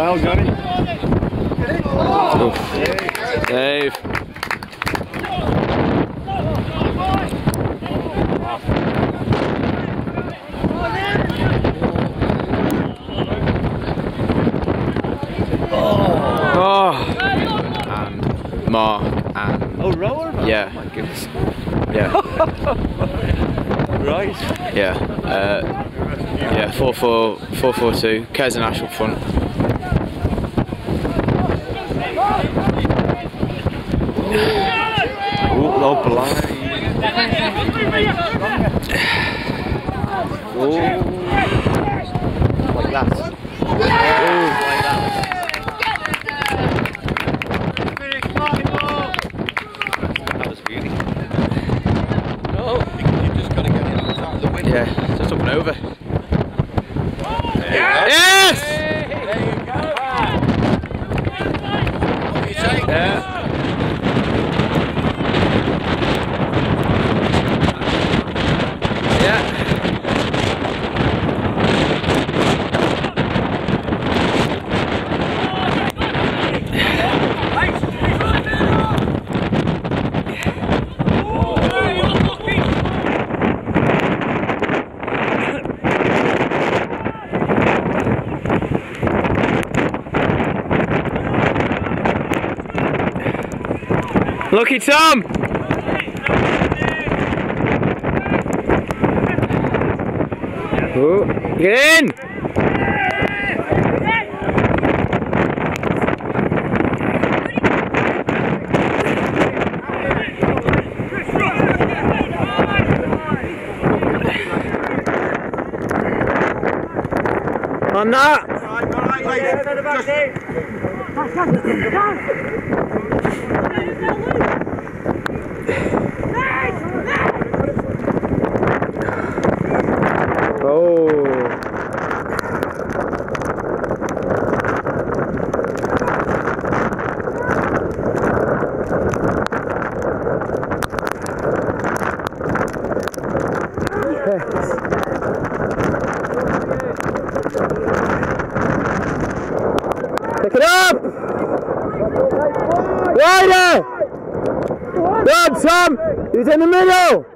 Well, got it. Oof. Save. Oh. And Mark and... Oh, rower? Yeah. Oh my goodness. Yeah. Right. Yeah. Yeah, 4-4-2. Kez and Ash up front. Oh, low blind. Oh. Like that. Oh, like that. That was really. No, you just got to get him out of the window. Yeah, just up and over. Yes! There you go. Yeah. Yeah. Lucky Tom! Oh, get in! On that! Oh. Pick it up! Wider! Good, Tom! He's in the middle!